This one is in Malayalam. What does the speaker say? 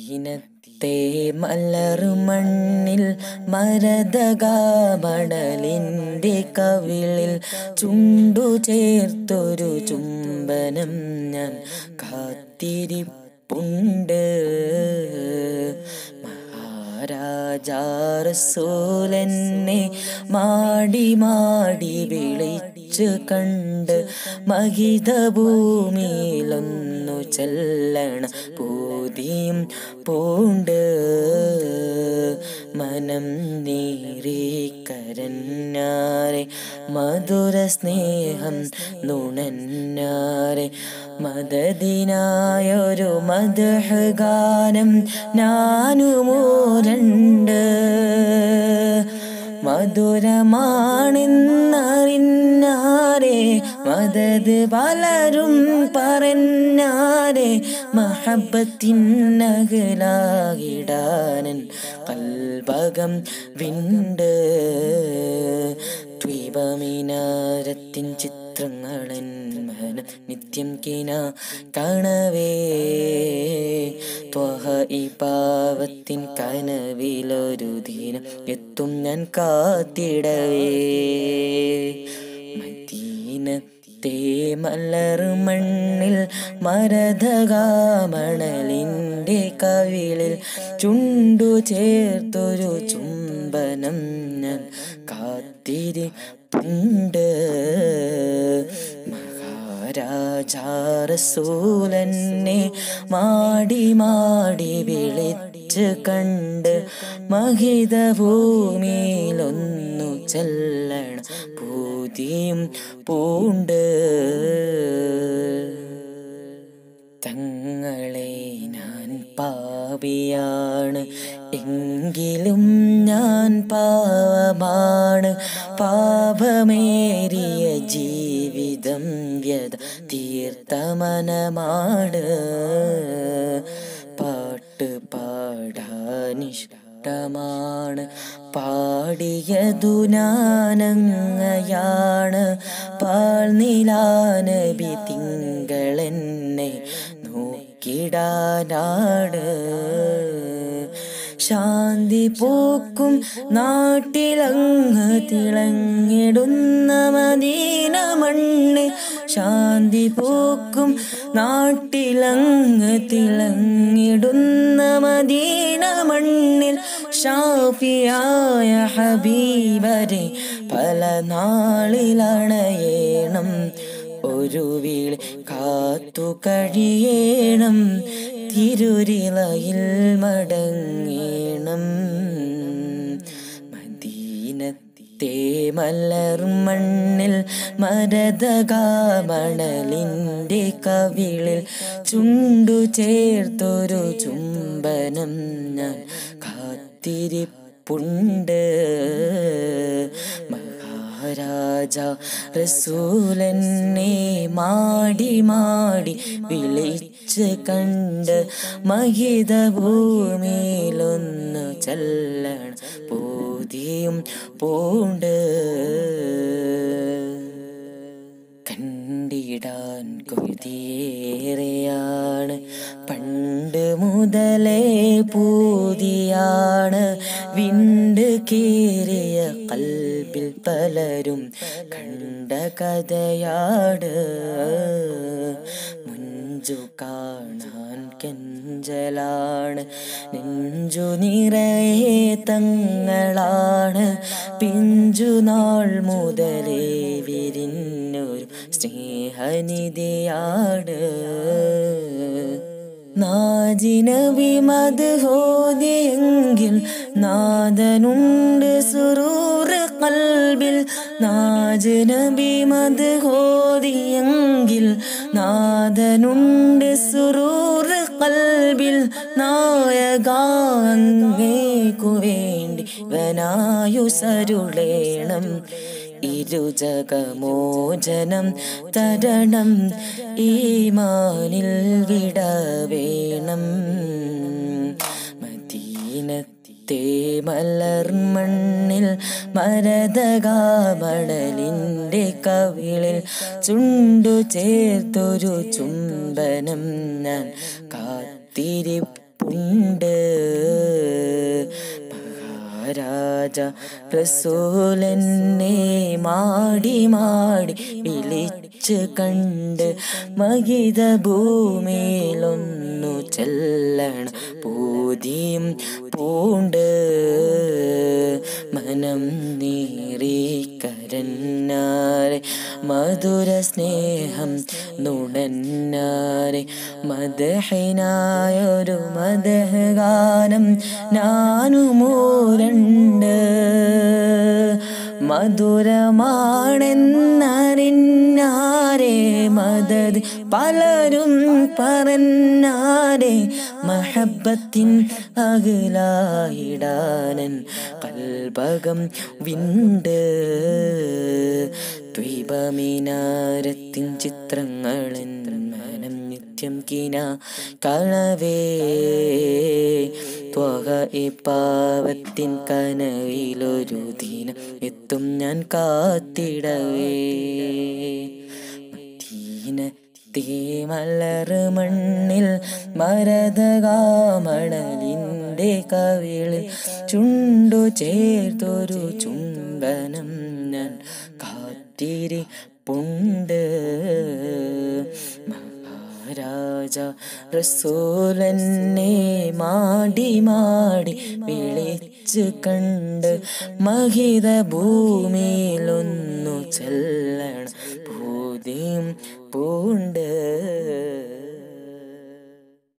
മദീനത്തെ മലർമണ്ണിൽ മരതകാമണലിൻ്റെ കവിളിൽ ചുണ്ടു ചേർത്തൊരു ചുംബനം ഞാൻ കാത്തിരിപ്പുണ്ട്. മഹാരാജാ റസൂലെന്നെ മാടി മാടി വിളിച്ചു കണ്ട് മഹിതഭൂമിയിലൊന്നു ചെല്ലണ പൂതിയും പൂണ്ട്. മനം നീറി കരഞ്ഞാരെ മധുര സ്നേഹം നുണഞ്ഞാരെ മദദിനായൊരു മദ്ഹ് ഗാനം ഞാനുമൂരണ്ട്. മധുരമാണെന്നറിഞ്ഞാരെ മദദ് പലരും പറഞ്ഞാരെ മഹബത്തിനകലാകിടാനൻ കൽബകം വിണ്ട്. ദ്വീപമിനാരത്തിൻ ചിത്രങ്ങളൻ മനം നിത്യം കിന കാണവേ ത്വഹ ഈ പാവത്തിൻ കനവിലൊരു ദിനം എത്തും ഞാൻ കാത്തിടവേ. മദീനത്തെ മലർമണ്ണിൽ മരതകാമണലിൻ്റെ കവിളിൽ ചുണ്ടു ചേർത്തൊരു ചുംബനം ഞാൻ കാത്തിരിപ്പുണ്ട്. മഹാരാജാ റസൂലെന്നെ മാടി മാടി വിളിച്ചു കണ്ട് മഹിതഭൂമിയിലൊന്നു ചെല്ലണ പൂതിയും പൂണ്ട്. തങ്ങളെ ഞാൻ പാപിയാണ് എങ്കിലും ഞാൻ പാവമാണ്. പാപമേറിയ ജീവിതം വ്യത തീർത്ഥമനമാണ്. പാട്ട് പാടാനിഷ്ടമാണ് പാടിയതു ഞാനങ്ങയാണ്. പാൽനിലാനബി തിങ്കളെന്നെ നോക്കിടാനാട്. ശാന്തി പൂക്കും നാട്ടിലങ്ങ് തിളങ്ങിടുന്ന മദീന മണ്ണ്. ശാന്തി പൂക്കും നാട്ടിലങ്ങ് തിളങ്ങിടുന്ന മദീന മണ്ണിൽ ഷാഫിയായ ഹബീബരെ പല നാളിലണയേണം. ഒരു വിളി കാത്തു കഴിയേണം. തിരുരിളയിൽ മടങ്ങേണം. മദീനത്തെ മലർമണ്ണിൽ മരതകാമണലിൻ്റെ കവിളിൽ ചുണ്ടു ചേർത്തൊരു ചുംബനം ഞാൻ കാത്തിരിപ്പുണ്ട്. മഹാരാജാ റസൂലെന്നെ മാടി മാടി വിളിച്ച് കണ്ട് മഹിതഭൂമിയിലൊന്നു ചെല്ലണ പൂതിയും പൂണ്ട്. കണ്ടിടാൻ കൊതിയേറെയാണ് പണ്ട് മുതലേ പൂതിയാണ്. വിണ്ട് കേറിയ കൽബിൽ പലരും കണ്ട കഥയാട്. മുഞ്ചു കാണാൻ കെഞ്ചലാണ് നെഞ്ചു നിറയെ തങ്ങളാണ്. പിഞ്ചു നാൾ മുതലേ വിരിഞ്ഞൊരു സ്നേഹനിധിയാട്. നാജിനബി മദ്ഹോദിയെങ്കിൽ നാദനുണ്ട് സുറൂർ കൽബിൽ. നാജിനബി മദ്ഹോദിയെങ്കിൽ നാദനുണ്ട് സുറൂർ കൽബിൽ. നായകാ അങ്ങേക്കു വേണ്ടി വനായുസരുളേണം. ഇരുജഗമോചനം തരണം ഈമാനിൽ വിടവേണം. മദീനത്തെ മലർമണ്ണിൽ മരതകാമണലിൻ്റെ കവിളിൽ ചുണ്ടു ചേർത്തൊരു ചുംബനം ഞാൻ കാത്തിരിപ്പുണ്ട്. ഉണ്ട്. മഹാരാജ റസൂലെന്നെ മാടി മാടി വിളിച്ച് കണ്ട് മഹിത ഭൂമിയിലൊന്നു ചെല്ലണ പൂതിയും പൂണ്ട്. മനം നീറി കരഞ്ഞാരെ മധുര സ്നേഹം നുണഞ്ഞാരെ മദഹിനായൊരു മദഹ് ഗാനം ഞാനുമൂരണ്ട്. മധുരമാണെന്നറിഞ്ഞാരെ മദദ് പലരും പറഞ്ഞാരെ മഹബത്തിൻ അകലായിടാനൻ കൽബകം വിണ്ട്. ദ്വീപമിനാരത്തിൻ ചിത്രങ്ങളൻ മനം നിത്യം കിന കാണവേ ത്വഹ ഈ പാവത്തിൻ കനവിലൊരു ദിനം എത്തും ഞാൻ കാത്തിടവേ. മദീനത്തെ മലർ മണ്ണിൽ മരതകാമണലിൻ്റെ കവിളിൽ ചുണ്ടു ചേർത്തൊരു ചുംബനം ഞാൻ കാത്തിരിപ്പുണ്ട്. മഹാരാജ റസൂലെന്നെ മാടി മാടി വിളിച്ച് കണ്ട് മഹിത ഭൂമിയിലൊന്നു ചെല്ലണ പൂതിയും പൂണ്ട്.